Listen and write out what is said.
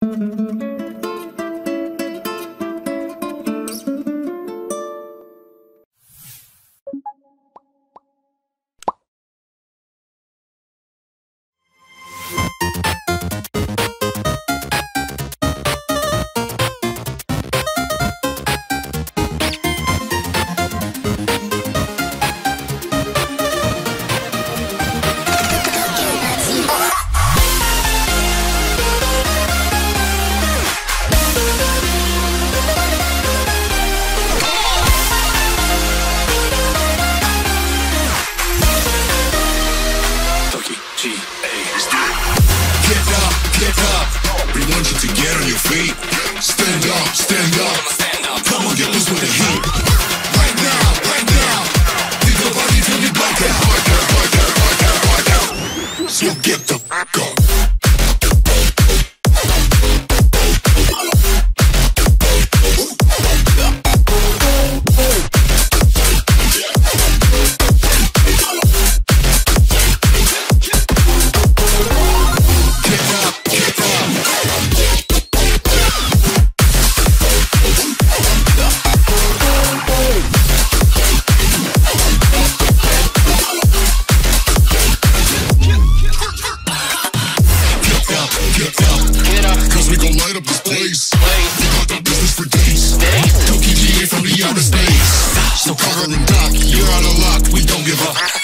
Stand up, stand up. Come on, get loose with the heat. Right now. Leave the body till you black out. So get the fuck up. So Carl and Doc, you're out of luck, we don't give up.